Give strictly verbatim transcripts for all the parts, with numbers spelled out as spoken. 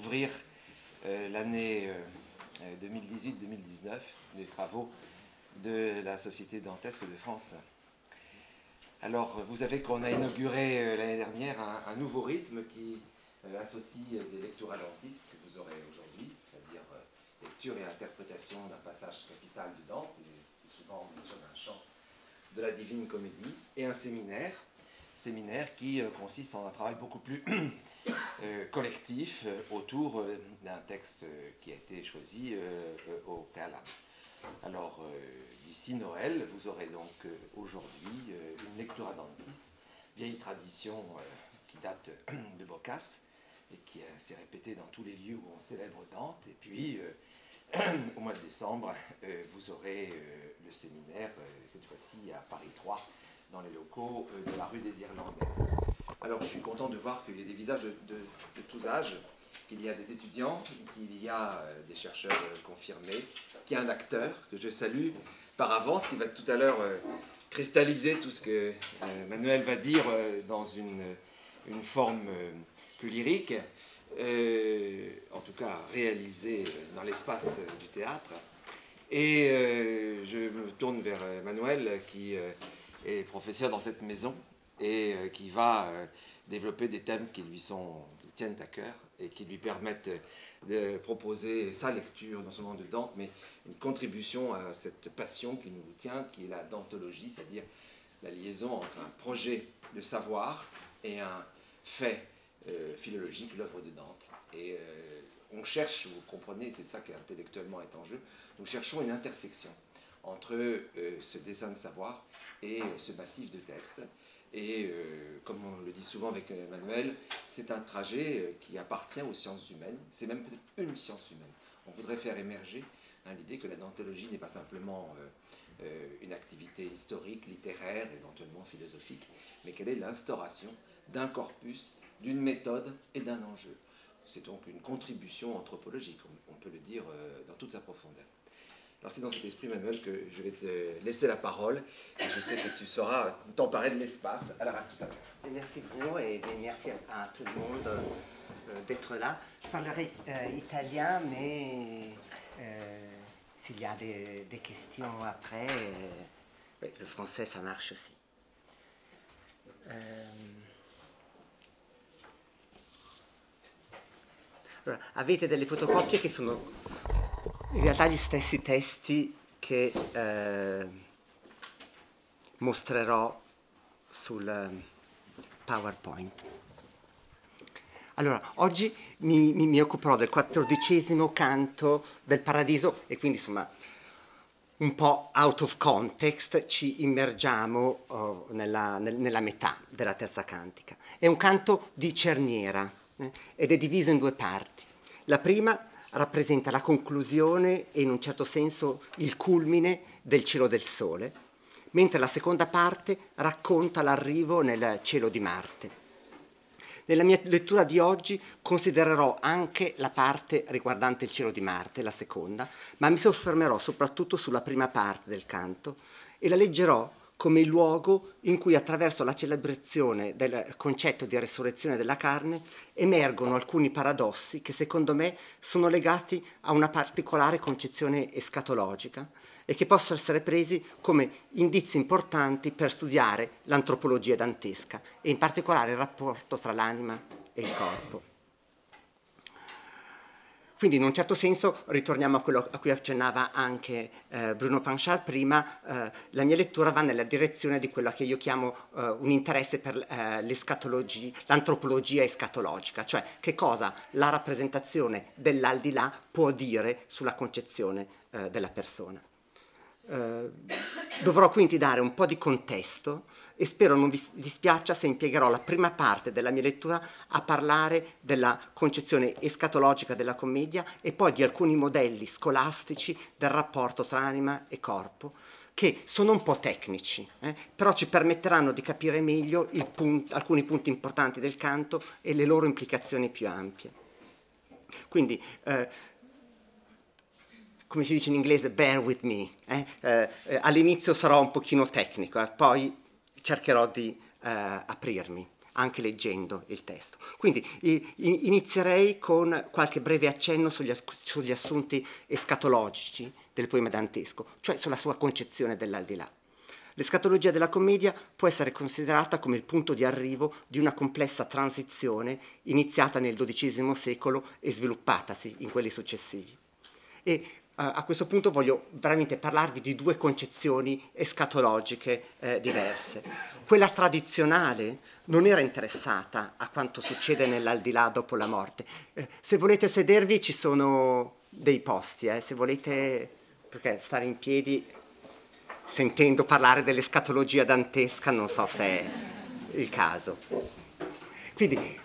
d'ouvrir euh, l'année euh, deux mille dix-huit deux mille dix-neuf des travaux de la Société dantesque de France. Alors, vous savez qu'on a inauguré euh, l'année dernière un, un nouveau rythme qui euh, associe des lectures alentistes que vous aurez aujourd'hui, c'est-à-dire euh, lecture et interprétation d'un passage capital de Dante, et souvent bien sûr d'un chant de la Divine Comédie, et un séminaire, séminaire qui euh, consiste en un travail beaucoup plus euh, collectif euh, autour euh, d'un texte euh, qui a été choisi euh, euh, au préalable. Alors, euh, d'ici Noël, vous aurez donc euh, aujourd'hui euh, une lectura dantis, vieille tradition euh, qui date de Boccace et qui euh, s'est répétée dans tous les lieux où on célèbre Dante. Et puis, euh, au mois de décembre, euh, vous aurez euh, le séminaire, euh, cette fois-ci à Paris trois, dans les locaux euh, de la rue des Irlandais. Alors, je suis content de voir qu'il y a des visages de, de, de tous âges, qu'il y a des étudiants, qu'il y a euh, des chercheurs euh, confirmés, qu'il y a un acteur que je salue par avance, qui va tout à l'heure euh, cristalliser tout ce que euh, Manuel va dire euh, dans une, une forme euh, plus lyrique, euh, en tout cas réalisée dans l'espace euh, du théâtre. Et euh, je me tourne vers euh, Manuel, qui euh, est professeur dans cette maison et euh, qui va euh, développer des thèmes qui lui sont, qui tiennent à cœur et qui lui permettent de proposer sa lecture, non seulement de Dante, mais une contribution à cette passion qui nous tient, qui est la dantologie, c'est-à-dire la liaison entre un projet de savoir et un fait euh, philologique, l'œuvre de Dante. Et euh, on cherche, vous comprenez, c'est ça qui intellectuellement est en jeu, nous cherchons une intersection entre euh, ce dessin de savoir et euh, ce massif de textes. Et euh, comme on le dit souvent avec Emmanuel, c'est un trajet euh, qui appartient aux sciences humaines. C'est même peut-être une science humaine. On voudrait faire émerger hein, l'idée que la dantologie n'est pas simplement euh, euh, une activité historique, littéraire, éventuellement philosophique, mais qu'elle est l'instauration d'un corpus, d'une méthode et d'un enjeu. C'est donc une contribution anthropologique, on, on peut le dire euh, dans toute sa profondeur. Alors c'est dans cet esprit, Manuel, que je vais te laisser la parole et je sais que tu sauras t'emparer de l'espace. Alors à tout à l'heure. Merci Bruno et merci à tout le monde euh, d'être là. Je parlerai euh, italien, mais euh, s'il y a des, des questions après, euh, le français ça marche aussi. Euh, allora, avete delle fotocopie che sono in realtà gli stessi testi che eh, mostrerò sul PowerPoint. Allora, oggi mi, mi, mi occuperò del quattordicesimo canto del Paradiso e quindi insomma un po' out of context ci immergiamo oh, nella, nel, nella metà della terza cantica. È un canto di cerniera eh, ed è diviso in due parti. La prima rappresenta la conclusione e in un certo senso il culmine del cielo del Sole, mentre la seconda parte racconta l'arrivo nel cielo di Marte. Nella mia lettura di oggi considererò anche la parte riguardante il cielo di Marte, la seconda, ma mi soffermerò soprattutto sulla prima parte del canto e la leggerò come il luogo in cui attraverso la celebrazione del concetto di resurrezione della carne emergono alcuni paradossi che secondo me sono legati a una particolare concezione escatologica e che possono essere presi come indizi importanti per studiare l'antropologia dantesca e in particolare il rapporto tra l'anima e il corpo. Quindi in un certo senso ritorniamo a quello a cui accennava anche eh, Bruno Panchard prima, eh, la mia lettura va nella direzione di quello che io chiamo eh, un interesse per eh, l'escatologia, l'antropologia escatologica, cioè che cosa la rappresentazione dell'aldilà può dire sulla concezione eh, della persona. Eh, dovrò quindi dare un po' di contesto e spero non vi dispiaccia se impiegherò la prima parte della mia lettura a parlare della concezione escatologica della commedia e poi di alcuni modelli scolastici del rapporto tra anima e corpo che sono un po' tecnici, eh, però ci permetteranno di capire meglio il punt- alcuni punti importanti del canto e le loro implicazioni più ampie. Quindi eh, come si dice in inglese, bear with me. Eh? Eh, eh, all'inizio sarò un pochino tecnico, eh, poi cercherò di eh, aprirmi anche leggendo il testo. Quindi inizierei con qualche breve accenno sugli, sugli assunti escatologici del poema dantesco, cioè sulla sua concezione dell'aldilà. L'escatologia della commedia può essere considerata come il punto di arrivo di una complessa transizione iniziata nel dodicesimo secolo e sviluppatasi in quelli successivi. E a questo punto voglio veramente parlarvi di due concezioni escatologiche eh, diverse. Quella tradizionale non era interessata a quanto succede nell'aldilà dopo la morte. Eh, se volete sedervi ci sono dei posti, eh, se volete, perché stare in piedi sentendo parlare dell'escatologia dantesca non so se è il caso. Quindi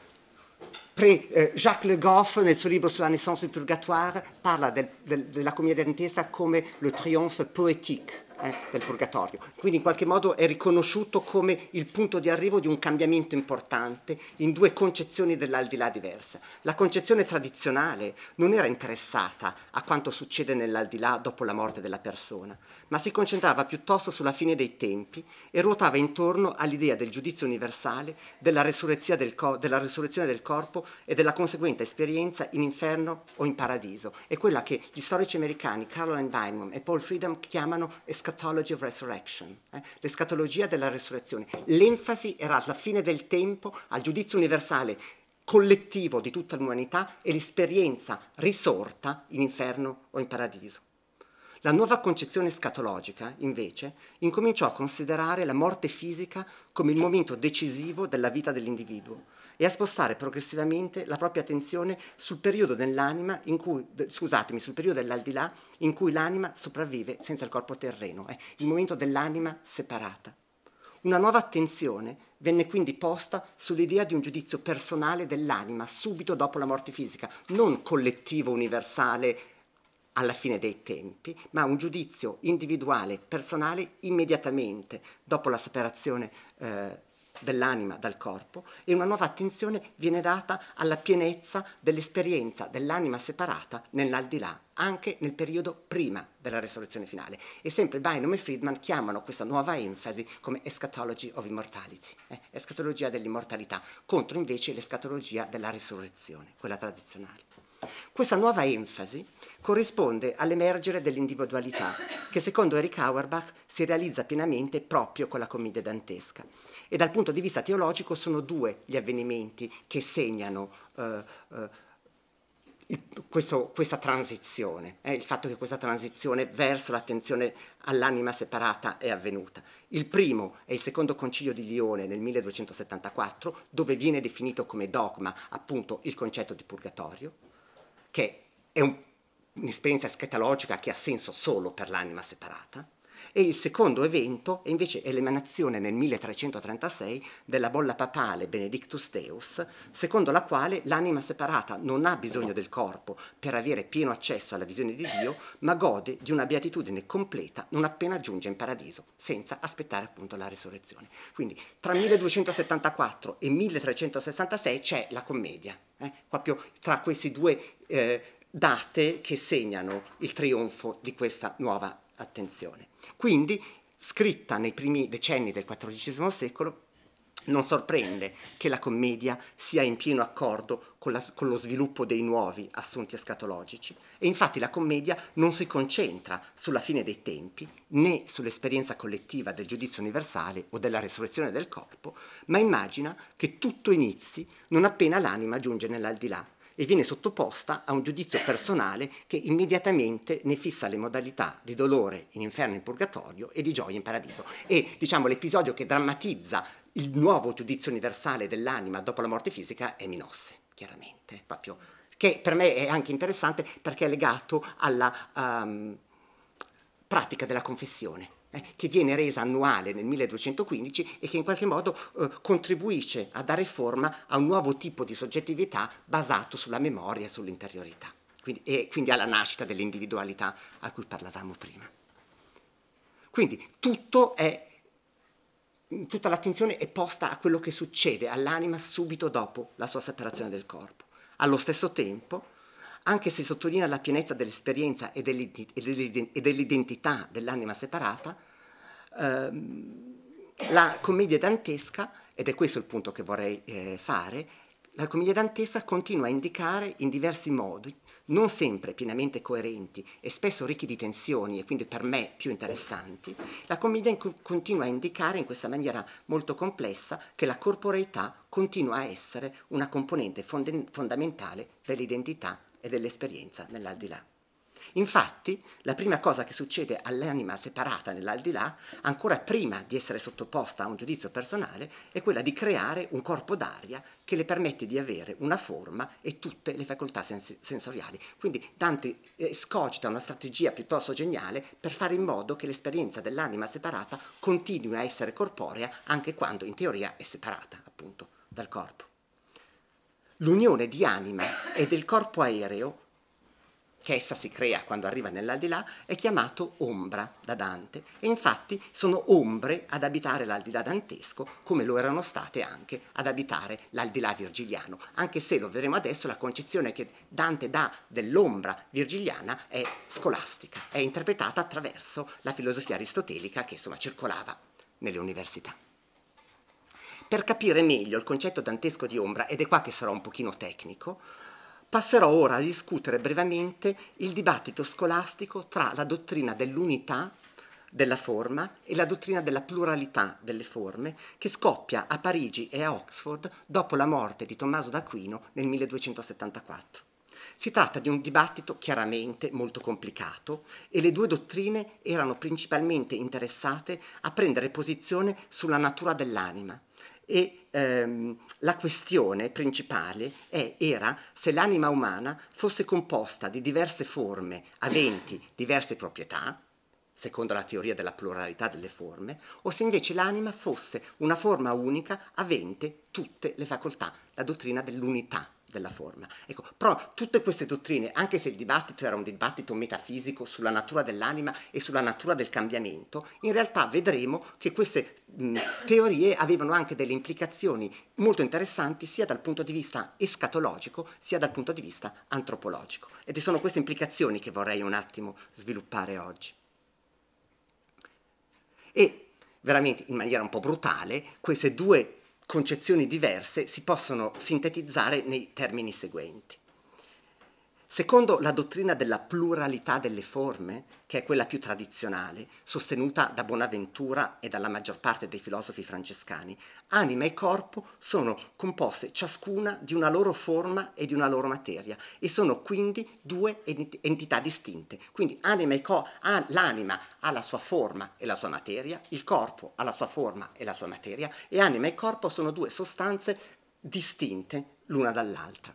Pre, eh, Jacques Le Goff, nel suo libro sulla naissance du purgatoire, parla del, del, della commedia dantesca come le triomphe poétique eh, del purgatorio. Quindi in qualche modo è riconosciuto come il punto di arrivo di un cambiamento importante in due concezioni dell'aldilà diverse. La concezione tradizionale non era interessata a quanto succede nell'aldilà dopo la morte della persona, ma si concentrava piuttosto sulla fine dei tempi e ruotava intorno all'idea del giudizio universale, della resurrezione del, co- della resurrezione del corpo e della conseguente esperienza in inferno o in paradiso. È quella che gli storici americani Caroline Bynum e Paul Freedom chiamano eschatology of resurrection, eh? l'escatologia della resurrezione. L'enfasi era alla fine del tempo, al giudizio universale collettivo di tutta l'umanità e l'esperienza risorta in inferno o in paradiso. La nuova concezione scatologica, invece, incominciò a considerare la morte fisica come il momento decisivo della vita dell'individuo e a spostare progressivamente la propria attenzione sul periodo dell'anima in cui, scusatemi, sul periodo dell'aldilà in cui l'anima sopravvive senza il corpo terreno, eh, il momento dell'anima separata. Una nuova attenzione venne quindi posta sull'idea di un giudizio personale dell'anima subito dopo la morte fisica, non collettivo, universale, alla fine dei tempi, ma un giudizio individuale, personale, immediatamente dopo la separazione eh, dell'anima dal corpo, e una nuova attenzione viene data alla pienezza dell'esperienza dell'anima separata nell'aldilà, anche nel periodo prima della resurrezione finale. E sempre Bynum e Friedman chiamano questa nuova enfasi come eschatology of immortality, eh, escatologia dell'immortalità, contro invece l'escatologia della resurrezione, quella tradizionale. Questa nuova enfasi corrisponde all'emergere dell'individualità che secondo Erich Auerbach si realizza pienamente proprio con la commedia dantesca. E dal punto di vista teologico sono due gli avvenimenti che segnano eh, eh, il, questo, questa transizione, eh, il fatto che questa transizione verso l'attenzione all'anima separata è avvenuta. Il primo è il secondo concilio di Lione nel milleduecentosettantaquattro, dove viene definito come dogma appunto il concetto di purgatorio, che è un, un'esperienza eschatologica che ha senso solo per l'anima separata, e il secondo evento è invece l'emanazione nel milletrecentotrentasei della bolla papale Benedictus Deus, secondo la quale l'anima separata non ha bisogno del corpo per avere pieno accesso alla visione di Dio, ma gode di una beatitudine completa non appena giunge in paradiso, senza aspettare appunto la risurrezione. Quindi tra milleduecentosettantaquattro e milletrecentosessantasei c'è la commedia, eh? proprio tra questi due eh, date che segnano il trionfo di questa nuova attenzione. Quindi, scritta nei primi decenni del quattordicesimo secolo, non sorprende che la commedia sia in pieno accordo con, la, con lo sviluppo dei nuovi assunti escatologici, e infatti la commedia non si concentra sulla fine dei tempi né sull'esperienza collettiva del giudizio universale o della resurrezione del corpo, ma immagina che tutto inizi non appena l'anima giunge nell'aldilà e viene sottoposta a un giudizio personale che immediatamente ne fissa le modalità di dolore in inferno e in purgatorio e di gioia in paradiso. E diciamo l'episodio che drammatizza il nuovo giudizio universale dell'anima dopo la morte fisica è Minosse, chiaramente, proprio, che per me è anche interessante perché è legato alla um, pratica della confessione, eh, che viene resa annuale nel milleduecentoquindici e che in qualche modo eh, contribuisce a dare forma a un nuovo tipo di soggettività basato sulla memoria e sull'interiorità, quindi, e quindi alla nascita dell'individualità a cui parlavamo prima. Quindi tutto è tutta l'attenzione è posta a quello che succede all'anima subito dopo la sua separazione dal corpo. Allo stesso tempo, anche se sottolinea la pienezza dell'esperienza e dell'identità dell'anima separata, ehm, la commedia dantesca è ed è questo il punto che vorrei eh, fare, la commedia dantesca continua a indicare in diversi modi, non sempre pienamente coerenti e spesso ricchi di tensioni e quindi per me più interessanti, la commedia in continua a indicare in questa maniera molto complessa che la corporeità continua a essere una componente fonde fondamentale dell'identità e dell'esperienza nell'aldilà. Infatti, la prima cosa che succede all'anima separata nell'aldilà, ancora prima di essere sottoposta a un giudizio personale, è quella di creare un corpo d'aria che le permette di avere una forma e tutte le facoltà sens sensoriali. Quindi Dante eh, scogita una strategia piuttosto geniale per fare in modo che l'esperienza dell'anima separata continui a essere corporea anche quando in teoria è separata, appunto, dal corpo. L'unione di anima e del corpo aereo che essa si crea quando arriva nell'aldilà, è chiamato ombra da Dante, e infatti sono ombre ad abitare l'aldilà dantesco, come lo erano state anche ad abitare l'aldilà virgiliano, anche se, lo vedremo adesso, la concezione che Dante dà dell'ombra virgiliana è scolastica, è interpretata attraverso la filosofia aristotelica che insomma circolava nelle università. Per capire meglio il concetto dantesco di ombra, ed è qua che sarò un pochino tecnico, passerò ora a discutere brevemente il dibattito scolastico tra la dottrina dell'unità della forma e la dottrina della pluralità delle forme che scoppia a Parigi e a Oxford dopo la morte di Tommaso d'Aquino nel milleduecentosettantaquattro. Si tratta di un dibattito chiaramente molto complicato e le due dottrine erano principalmente interessate a prendere posizione sulla natura dell'anima. E ehm, la questione principale è, era se l'anima umana fosse composta di diverse forme aventi diverse proprietà, secondo la teoria della pluralità delle forme, o se invece l'anima fosse una forma unica avente tutte le facoltà, la dottrina dell'unità della forma. Ecco, però tutte queste dottrine, anche se il dibattito era un dibattito metafisico sulla natura dell'anima e sulla natura del cambiamento, in realtà vedremo che queste mh, teorie avevano anche delle implicazioni molto interessanti sia dal punto di vista escatologico sia dal punto di vista antropologico. Ed sono queste implicazioni che vorrei un attimo sviluppare oggi. E veramente in maniera un po' brutale, queste due concezioni diverse si possono sintetizzare nei termini seguenti. Secondo la dottrina della pluralità delle forme, che è quella più tradizionale, sostenuta da Bonaventura e dalla maggior parte dei filosofi francescani, anima e corpo sono composte ciascuna di una loro forma e di una loro materia e sono quindi due entità distinte. Quindi anima e corpo, l'anima ha la sua forma e la sua materia, il corpo ha la sua forma e la sua materia, e anima e corpo sono due sostanze distinte l'una dall'altra.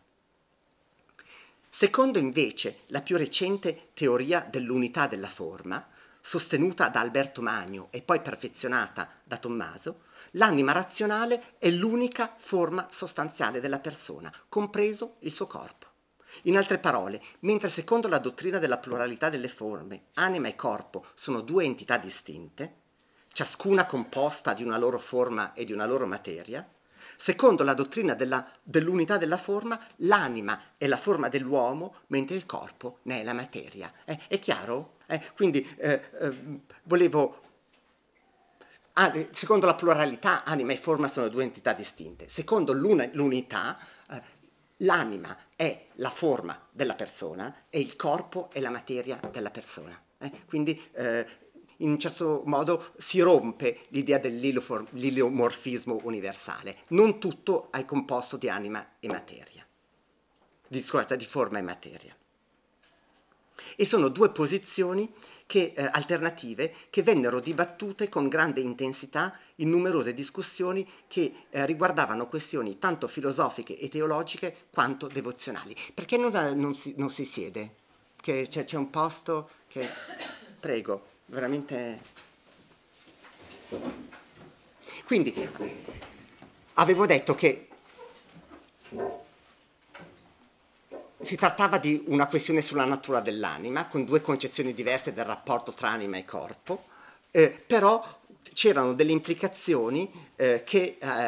Secondo invece la più recente teoria dell'unità della forma, sostenuta da Alberto Magno e poi perfezionata da Tommaso, l'anima razionale è l'unica forma sostanziale della persona, compreso il suo corpo. In altre parole, mentre secondo la dottrina della pluralità delle forme, anima e corpo sono due entità distinte, ciascuna composta di una loro forma e di una loro materia, secondo la dottrina dell'unità della forma, l'anima è la forma dell'uomo, mentre il corpo ne è la materia. Eh, è chiaro? Eh, quindi eh, eh, volevo... Ah, secondo la pluralità, anima e forma sono due entità distinte. Secondo l'unità, eh, l'anima è la forma della persona e il corpo è la materia della persona. Eh, quindi... Eh, in un certo modo si rompe l'idea dell'iliomorfismo universale. Non tutto è composto di anima e materia, di, scusa, di forma e materia. E sono due posizioni che, eh, alternative che vennero dibattute con grande intensità in numerose discussioni che eh, riguardavano questioni tanto filosofiche e teologiche quanto devozionali. Perché non, non, si, non si siede? C'è un posto che... Prego. Veramente. Quindi avevo detto che si trattava di una questione sulla natura dell'anima, con due concezioni diverse del rapporto tra anima e corpo, eh, però c'erano delle implicazioni eh, che eh,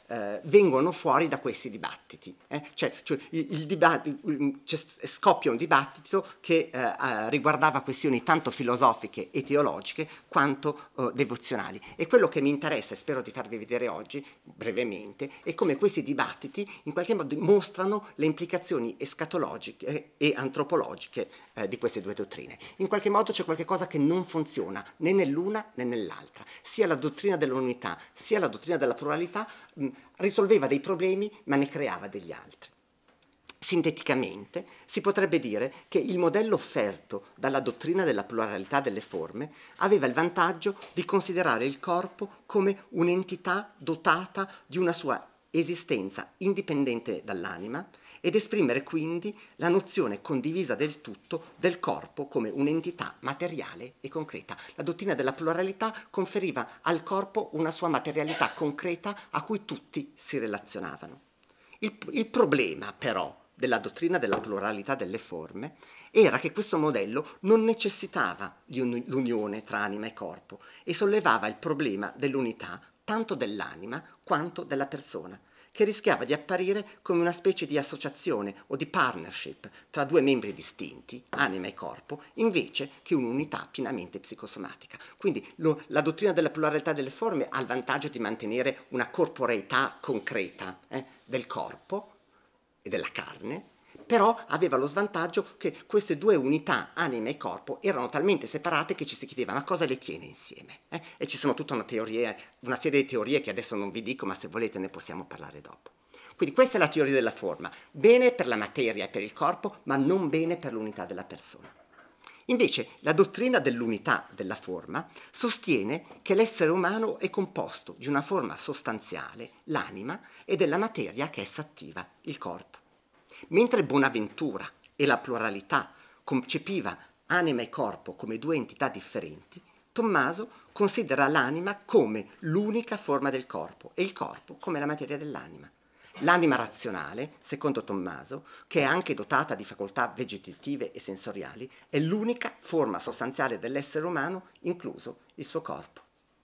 eh, vengono fuori da questi dibattiti. Eh? Cioè, cioè il, il dibattito, cioè, scoppia un dibattito che eh, eh, riguardava questioni tanto filosofiche e teologiche quanto eh, devozionali. E quello che mi interessa, e spero di farvi vedere oggi, brevemente, è come questi dibattiti in qualche modo mostrano le implicazioni escatologiche e antropologiche eh, di queste due dottrine. In qualche modo c'è qualche cosa che non funziona né nell'una né nell'altra. Sia la dottrina dell'unità sia la dottrina della pluralità mh, risolveva dei problemi ma ne creava degli altri. Sinteticamente si potrebbe dire che il modello offerto dalla dottrina della pluralità delle forme aveva il vantaggio di considerare il corpo come un'entità dotata di una sua esistenza indipendente dall'anima ed esprimere quindi la nozione condivisa del tutto del corpo come un'entità materiale e concreta. La dottrina della pluralità conferiva al corpo una sua materialità concreta a cui tutti si relazionavano. Il, il problema però della dottrina della pluralità delle forme era che questo modello non necessitava l'unione tra anima e corpo e sollevava il problema dell'unità tanto dell'anima quanto della persona, che rischiava di apparire come una specie di associazione o di partnership tra due membri distinti, anima e corpo, invece che un'unità pienamente psicosomatica. Quindi lo, la dottrina della pluralità delle forme ha il vantaggio di mantenere una corporeità concreta eh, del corpo e della carne, però aveva lo svantaggio che queste due unità, anima e corpo, erano talmente separate che ci si chiedeva ma cosa le tiene insieme? Eh? E ci sono tutta una, teoria, una serie di teorie che adesso non vi dico, ma se volete ne possiamo parlare dopo. Quindi questa è la teoria della forma, bene per la materia e per il corpo, ma non bene per l'unità della persona. Invece la dottrina dell'unità della forma sostiene che l'essere umano è composto di una forma sostanziale, l'anima, e della materia che essa attiva, il corpo. Mentre Bonaventura e la pluralità concepiva anima e corpo come due entità differenti, Tommaso considera l'anima come l'unica forma del corpo e il corpo come la materia dell'anima. L'anima razionale, secondo Tommaso, che è anche dotata di facoltà vegetative e sensoriali, è l'unica forma sostanziale dell'essere umano, incluso il suo corpo.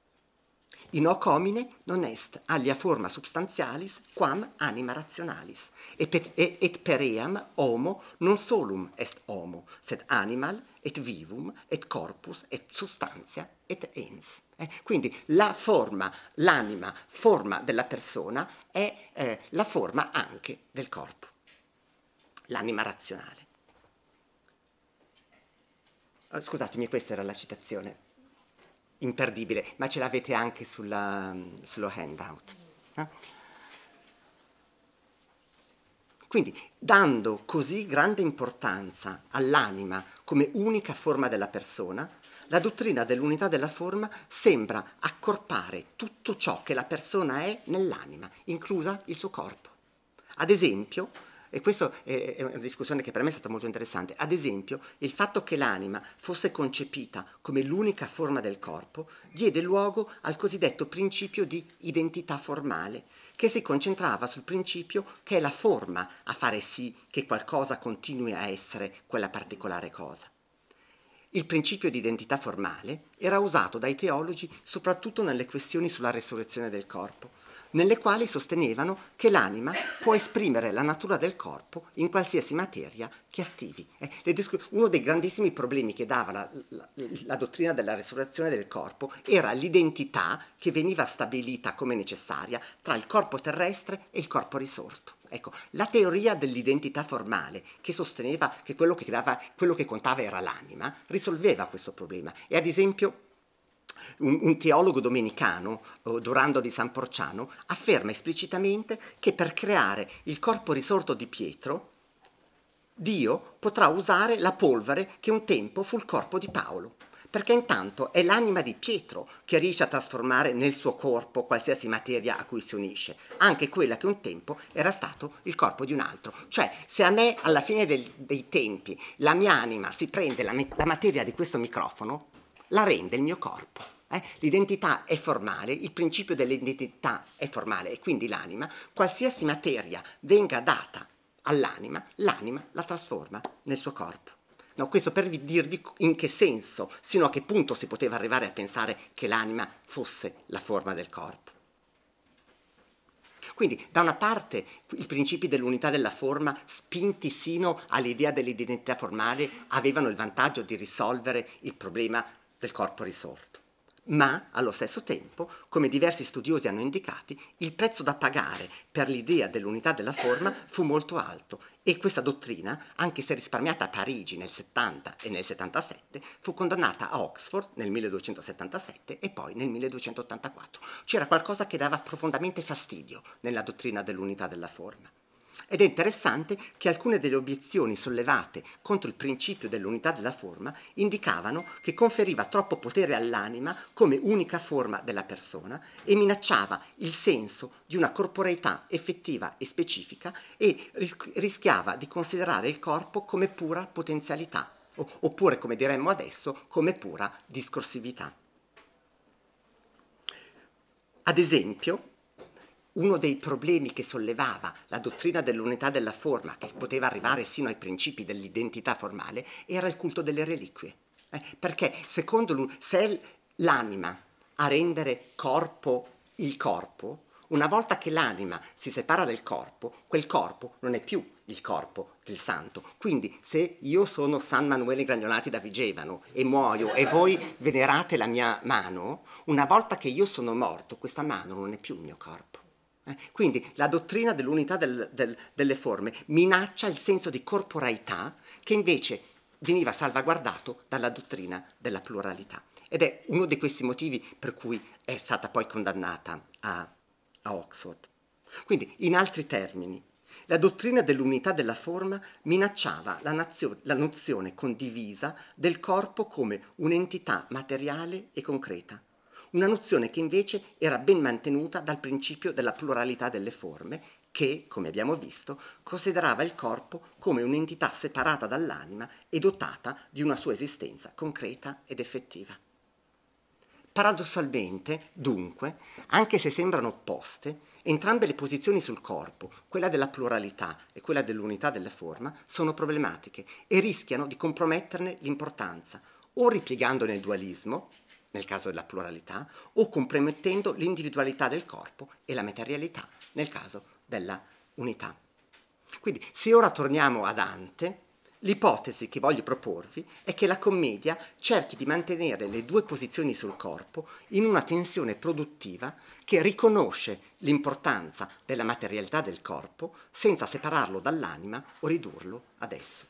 In hoc homine non est alia forma substantialis quam anima rationalis, et, et, et per eam homo non solum est homo, sed animal, et vivum, et corpus, et substantia, et ens. Eh, quindi la forma, l'anima, forma della persona, è eh, la forma anche del corpo, l'anima razionale. Oh, scusatemi, questa era la citazione. Imperdibile, ma ce l'avete anche sulla, sullo handout. Eh? Quindi, dando così grande importanza all'anima come unica forma della persona, la dottrina dell'unità della forma sembra accorpare tutto ciò che la persona è nell'anima, inclusa il suo corpo. Ad esempio, e questa è una discussione che per me è stata molto interessante, ad esempio il fatto che l'anima fosse concepita come l'unica forma del corpo diede luogo al cosiddetto principio di identità formale, che si concentrava sul principio che è la forma a fare sì che qualcosa continui a essere quella particolare cosa. Il principio di identità formale era usato dai teologi soprattutto nelle questioni sulla resurrezione del corpo, nelle quali sostenevano che l'anima può esprimere la natura del corpo in qualsiasi materia che attivi. Eh, uno dei grandissimi problemi che dava la, la, la dottrina della resurrezione del corpo era l'identità che veniva stabilita come necessaria tra il corpo terrestre e il corpo risorto. Ecco, la teoria dell'identità formale, che sosteneva che quello che, dava, quello che contava era l'anima, risolveva questo problema. E ad esempio Un, un teologo domenicano, Dorando di San Porciano, afferma esplicitamente che per creare il corpo risorto di Pietro, Dio potrà usare la polvere che un tempo fu il corpo di Paolo, perché intanto è l'anima di Pietro che riesce a trasformare nel suo corpo qualsiasi materia a cui si unisce, anche quella che un tempo era stato il corpo di un altro. Cioè, se a me alla fine del, dei tempi la mia anima si prende la, la materia di questo microfono, la rende il mio corpo. Eh? L'identità è formale, il principio dell'identità è formale e quindi l'anima, qualsiasi materia venga data all'anima, l'anima la trasforma nel suo corpo. No, questo per dirvi in che senso, sino a che punto si poteva arrivare a pensare che l'anima fosse la forma del corpo. Quindi da una parte i principi dell'unità della forma, spinti sino all'idea dell'identità formale, avevano il vantaggio di risolvere il problema del corpo risorto. Ma allo stesso tempo, come diversi studiosi hanno indicati, il prezzo da pagare per l'idea dell'unità della forma fu molto alto e questa dottrina, anche se risparmiata a Parigi nel settanta e nel settantasette, fu condannata a Oxford nel milleduecentosettantasette e poi nel milleduecentottantaquattro. C'era qualcosa che dava profondamente fastidio nella dottrina dell'unità della forma. Ed è interessante che alcune delle obiezioni sollevate contro il principio dell'unità della forma indicavano che conferiva troppo potere all'anima come unica forma della persona e minacciava il senso di una corporeità effettiva e specifica e rischiava di considerare il corpo come pura potenzialità, oppure, come diremmo adesso, come pura discorsività. Ad esempio, uno dei problemi che sollevava la dottrina dell'unità della forma, che poteva arrivare sino ai principi dell'identità formale, era il culto delle reliquie. Eh, perché secondo lui, se è l'anima a rendere corpo il corpo, una volta che l'anima si separa del corpo, quel corpo non è più il corpo del santo. Quindi se io sono San Manuele Gragnolati da Vigevano e muoio e voi venerate la mia mano, una volta che io sono morto, questa mano non è più il mio corpo. Eh, quindi la dottrina dell'unità del, del, delle forme minaccia il senso di corporeità che invece veniva salvaguardato dalla dottrina della pluralità. Ed è uno di questi motivi per cui è stata poi condannata a, a Oxford. Quindi, in altri termini, la dottrina dell'unità della forma minacciava la, nazio- la nozione condivisa del corpo come un'entità materiale e concreta. Una nozione che invece era ben mantenuta dal principio della pluralità delle forme, che, come abbiamo visto, considerava il corpo come un'entità separata dall'anima e dotata di una sua esistenza concreta ed effettiva. Paradossalmente, dunque, anche se sembrano opposte, entrambe le posizioni sul corpo, quella della pluralità e quella dell'unità della forma, sono problematiche e rischiano di comprometterne l'importanza, o ripiegando nel dualismo, nel caso della pluralità, o compromettendo l'individualità del corpo e la materialità, nel caso della unità. Quindi, se ora torniamo a Dante, l'ipotesi che voglio proporvi è che la commedia cerchi di mantenere le due posizioni sul corpo in una tensione produttiva che riconosce l'importanza della materialità del corpo senza separarlo dall'anima o ridurlo ad esso.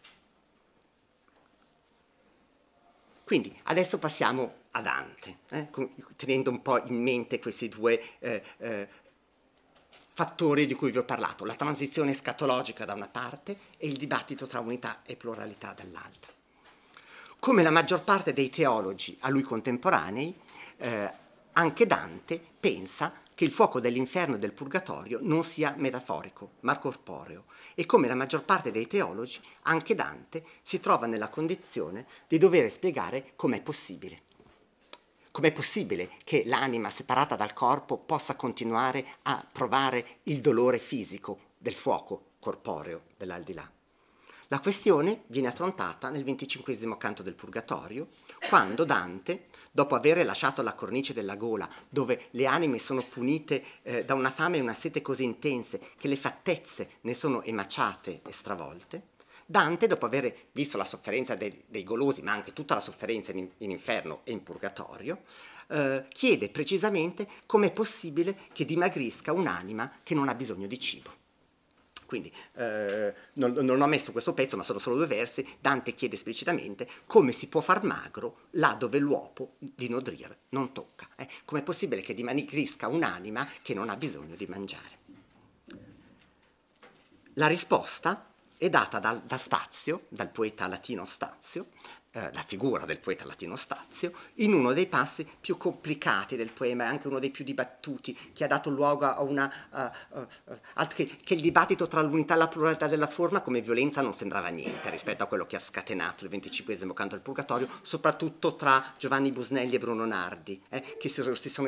Quindi adesso passiamo a Dante, eh, tenendo un po' in mente questi due eh, eh, fattori di cui vi ho parlato, la transizione escatologica da una parte e il dibattito tra unità e pluralità dall'altra. Come la maggior parte dei teologi a lui contemporanei, eh, anche Dante pensa che il fuoco dell'inferno e del purgatorio non sia metaforico, ma corporeo, e come la maggior parte dei teologi, anche Dante si trova nella condizione di dover spiegare com'è possibile. Com'è possibile che l'anima separata dal corpo possa continuare a provare il dolore fisico del fuoco corporeo dell'aldilà? La questione viene affrontata nel venticinquesimo canto del Purgatorio, quando Dante, dopo aver lasciato la cornice della gola, dove le anime sono punite eh, da una fame e una sete così intense che le fattezze ne sono emaciate e stravolte, Dante, dopo aver visto la sofferenza dei, dei golosi, ma anche tutta la sofferenza in, in inferno e in purgatorio, eh, chiede precisamente com'è possibile che dimagrisca un'anima che non ha bisogno di cibo. Quindi eh, non, non ho messo questo pezzo, ma sono solo due versi. Dante chiede esplicitamente come si può far magro là dove l'uopo di nodrire non tocca. Eh? Com'è possibile che dimagrisca un'anima che non ha bisogno di mangiare? La risposta è data da, da Stazio, dal poeta latino Stazio, eh, la figura del poeta latino Stazio, in uno dei passi più complicati del poema, e anche uno dei più dibattuti, che ha dato luogo a una... Uh, uh, uh, altro che, che il dibattito tra l'unità e la pluralità della forma come violenza non sembrava niente rispetto a quello che ha scatenato il venticinquesimo canto del Purgatorio, soprattutto tra Giovanni Busnelli e Bruno Nardi, eh, che si, si sono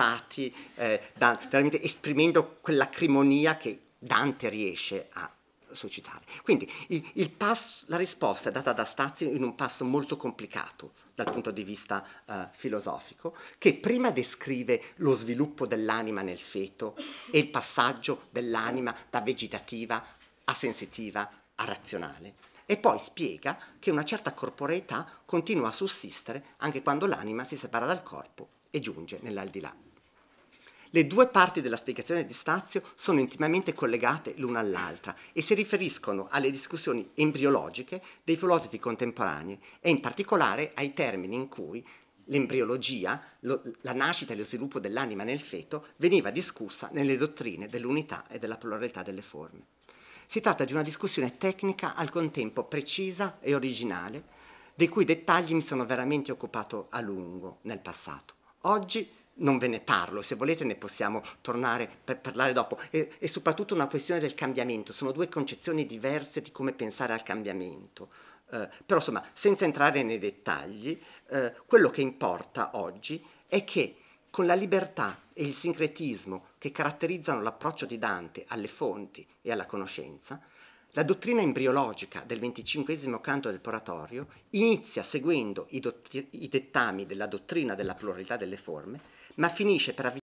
insultati, eh, da, veramente esprimendo quell'acrimonia che Dante riesce a suscitare. Quindi il, il passo, la risposta è data da Stazio in un passo molto complicato dal punto di vista uh, filosofico, che prima descrive lo sviluppo dell'anima nel feto e il passaggio dell'anima da vegetativa a sensitiva a razionale, e poi spiega che una certa corporeità continua a sussistere anche quando l'anima si separa dal corpo e giunge nell'aldilà. Le due parti della spiegazione di Stazio sono intimamente collegate l'una all'altra e si riferiscono alle discussioni embriologiche dei filosofi contemporanei e in particolare ai termini in cui l'embriologia, lo, la nascita e lo sviluppo dell'anima nel feto, veniva discussa nelle dottrine dell'unità e della pluralità delle forme. Si tratta di una discussione tecnica al contempo precisa e originale, dei cui dettagli mi sono veramente occupato a lungo nel passato. Oggi non ve ne parlo, se volete ne possiamo tornare per parlare dopo. E, e soprattutto una questione del cambiamento, sono due concezioni diverse di come pensare al cambiamento. Eh, però insomma, senza entrare nei dettagli, eh, quello che importa oggi è che con la libertà e il sincretismo che caratterizzano l'approccio di Dante alle fonti e alla conoscenza, la dottrina embriologica del venticinquesimo canto del Poratorio inizia seguendo i, i dettami della dottrina della pluralità delle forme, ma finisce per